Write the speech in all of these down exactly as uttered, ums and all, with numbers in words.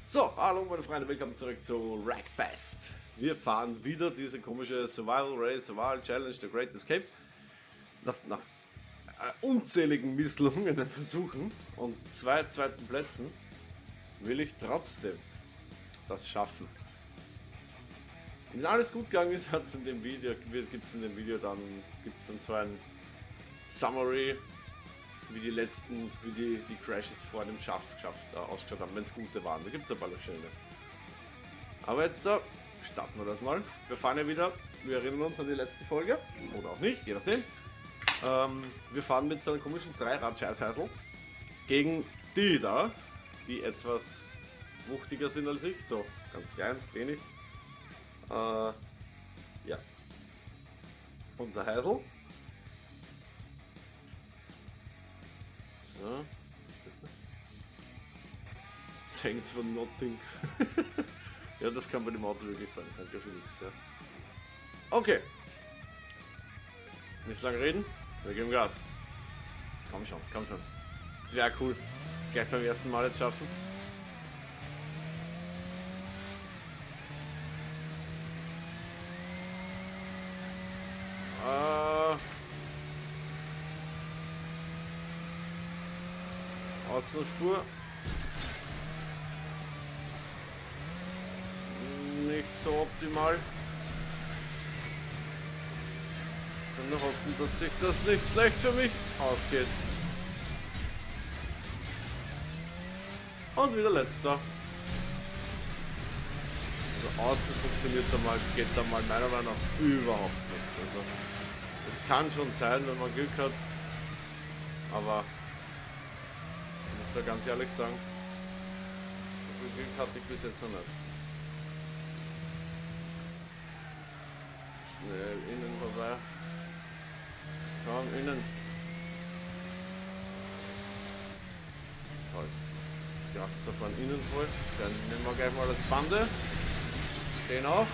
So, hallo meine Freunde, willkommen zurück zu Wreckfest. Wir fahren wieder diese komische Survival Race, Survival Challenge, The Great Escape. Nach, nach äh, unzähligen misslungenen Versuchen und zwei zweiten Plätzen will ich trotzdem das schaffen. Wenn alles gut gegangen ist, hat es in dem Video, gibt es in dem Video dann, gibt es dann so ein Summary, wie die letzten, wie die, die Crashes vor dem Schaff geschafft, äh, ausgeschaut haben, wenn es gute waren. Da gibt es ein paar schöne. Aber jetzt da starten wir das mal. Wir fahren ja wieder, wir erinnern uns an die letzte Folge, oder auch nicht, je nachdem. Ähm, wir fahren mit so einem komischen Dreirad-Scheißhäusl gegen die da, die etwas wuchtiger sind als ich, so ganz klein, wenig. Äh, ja. Unser Häusl. So. Thanks for nothing. Ja, das kann bei dem Auto wirklich sein. Danke für nichts. Ja. Okay. Nicht lange reden. Wir geben Gas. Komm schon, komm schon. Sehr cool. Gleich beim ersten Mal jetzt schaffen. Äh. Außenspur. Nicht so optimal. Ich kann nur hoffen, dass sich das nicht schlecht für mich ausgeht. Und wieder letzter. Also außen funktioniert da mal, geht da mal meiner Meinung nach überhaupt nichts. Also es kann schon sein, wenn man Glück hat. Aber ich muss da ganz ehrlich sagen, so viel Glück hatte ich bis jetzt noch nicht. Schnell innen vorbei. Komm, innen. Toll. Das Kraftstoff von innen voll. Dann nehmen wir gleich mal das Bande. Stehen auf.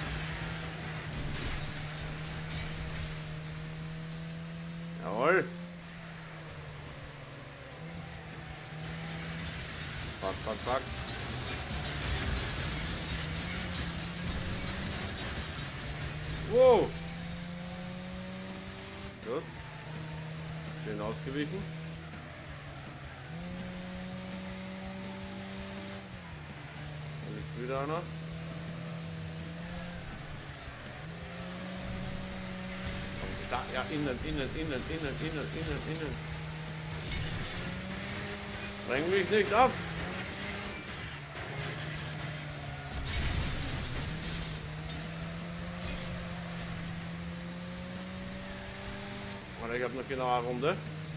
Jawohl. Fuck, fuck, fuck. Wow. Gut. Schön ausgewichen. Da liegt wieder einer. Da, ja, innen, innen, innen, innen, innen, innen, innen. Spreng mich nicht ab. Ich habe noch genau eine Runde. Und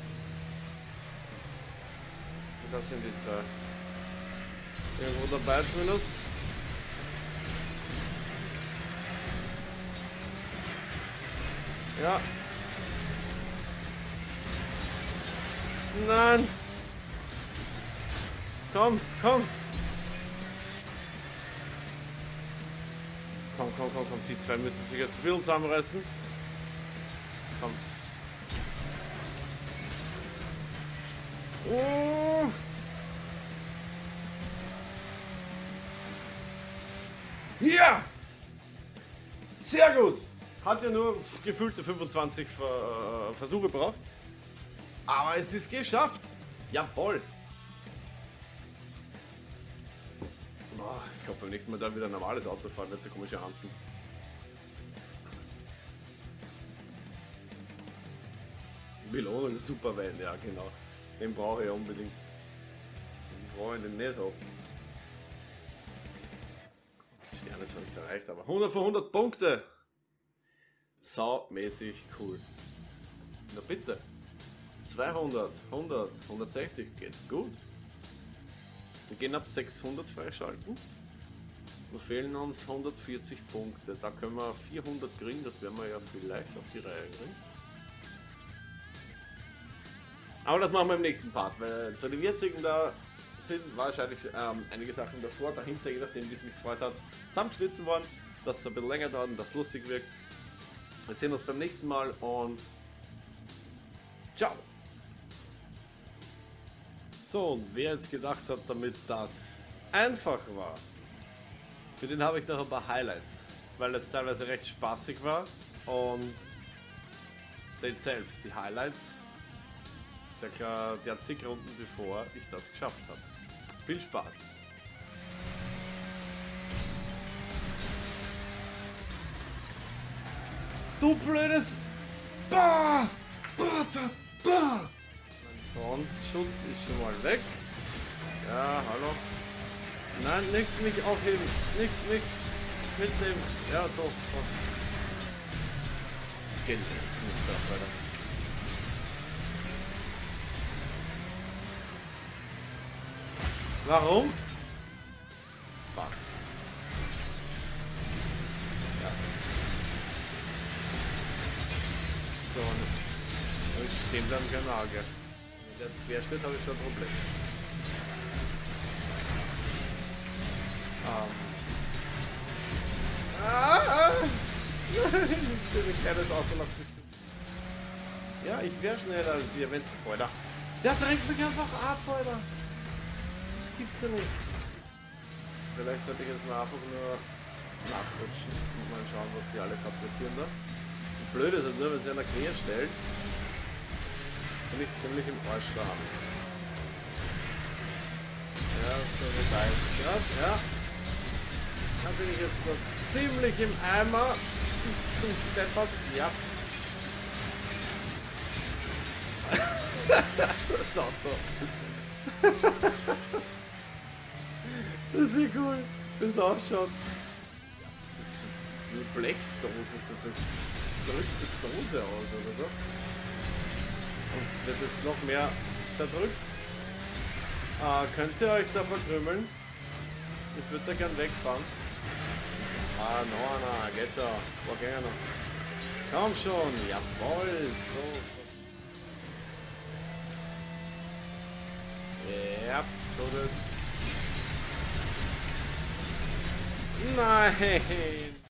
das sind die zwei. Irgendwo dabei zumindest. Ja. Nein. Komm, komm. Komm, komm, komm, komm. Die zwei müssen sich jetzt ein bisschen zusammenreißen. Komm. Oh. Ja! Sehr gut! Hat ja nur gefühlte fünfundzwanzig Ver Versuche gebraucht. Aber es ist geschafft! Jawohl! Oh, ich glaube beim nächsten Mal da wieder ein normales Auto fahren, nicht so komische Handen. Belohnung Supervan, ja genau. Den brauche ich ja unbedingt. Den brauche ich den nicht ab. Die Sterne zwar nicht erreicht, aber hundert von hundert Punkte! Saumäßig cool. Na bitte. zweihundert, hundert, hundertsechzig geht gut. Wir gehen ab sechshundert freischalten. Da fehlen uns hundertvierzig Punkte. Da können wir vierhundert kriegen, das werden wir ja vielleicht auf die Reihe kriegen. Aber das machen wir im nächsten Part, weil zu den jetzigen da sind wahrscheinlich ähm, einige Sachen davor, dahinter, je nachdem wie es mich gefreut hat, zusammengeschnitten worden, dass es ein bisschen länger dauert und das lustig wirkt. Wir sehen uns beim nächsten Mal und ciao! So, und wer jetzt gedacht hat damit, dass einfach war, für den habe ich noch ein paar Highlights, weil es teilweise recht spaßig war und seht selbst, die Highlights, circa der zig Runden bevor ich das geschafft habe. Viel Spaß! Du blödes! Bah! Bah, bah, bah. Mein Frontschutz ist schon mal weg. Ja, hallo. Nein, nichts mich aufheben. Nichts mich mitnehmen. Ja, so. so. Geht nicht da weiter. Warum? Fuck. Ja. So, und ich stehe dann keine Auge. Wenn der jetzt quer steht, habe ich schon ein Problem. Um. Ah! Ein kleines Auslassen. Ja, ich wäre schneller als ihr, wenn's. Alter. Der drängt mich einfach ab, Alter. Das gibt's ja nicht. Vielleicht sollte ich jetzt mal einfach nur nachrutschen und mal schauen, was die alle fabrizieren da. Und blöd ist es nur, wenn sie einer quer stellt, bin ich ziemlich im Arsch da haben. Ja, so wie da jetzt gerade, ja. Da bin ich jetzt noch ziemlich im Eimer. Bist du deppert? Ja. Das Auto. Das ist ja cool. Das ausschaut. Das ist eine Blechdose. Das drückt die Dose aus oder so. Und wird jetzt noch mehr zerdrückt. Ah, könnt ihr euch da verkrümmeln? Ich würde da gern wegfahren. Ah, no, na, geht schon. War gerne. Komm schon, jawohl, so. Ja, so das. Nein!